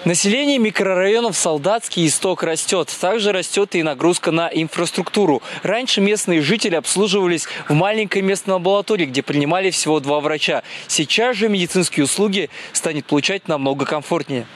Население микрорайонов Солдатский и Исток растет. Также растет и нагрузка на инфраструктуру. Раньше местные жители обслуживались в маленькой местной амбулатории, где принимали всего 2 врача. Сейчас же медицинские услуги станет получать намного комфортнее.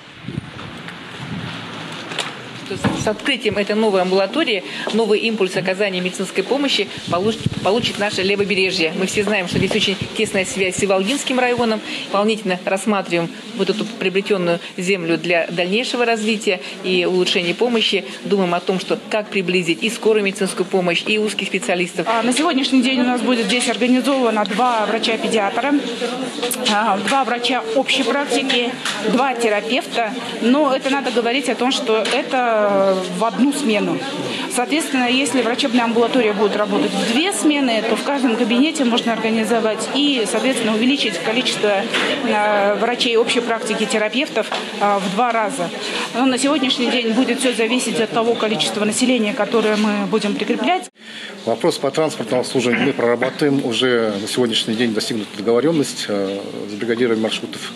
С открытием этой новой амбулатории новый импульс оказания медицинской помощи получит наше левобережье. Мы все знаем, что здесь очень тесная связь с Иволгинским районом. Дополнительно рассматриваем вот эту приобретенную землю для дальнейшего развития и улучшения помощи. Думаем о том, что как приблизить и скорую медицинскую помощь, и узких специалистов. На сегодняшний день у нас будет здесь организовано 2 врача-педиатра, 2 врача общей практики, 2 терапевта. Но это надо говорить о том, что это в одну смену. Соответственно, если врачебная амбулатория будет работать в 2 смены, то в каждом кабинете можно организовать и, соответственно, увеличить количество врачей общей практики, терапевтов в 2 раза. Но на сегодняшний день будет все зависеть от того количества населения, которое мы будем прикреплять. Вопрос по транспортному обслуживанию мы прорабатываем. Уже на сегодняшний день достигнута договоренность с бригадирами маршрутов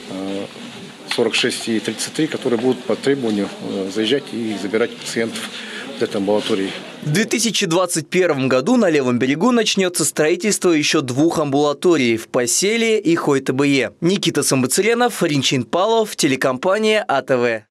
46 и 33, которые будут по требованию заезжать и забирать пациентов в этой амбулатории. В 2021 году на Левом берегу начнется строительство еще 2 амбулаторий в Поселе и Хой-ТБЕ. Никита Самбацыренов, Ринчин Палов, телекомпания АТВ.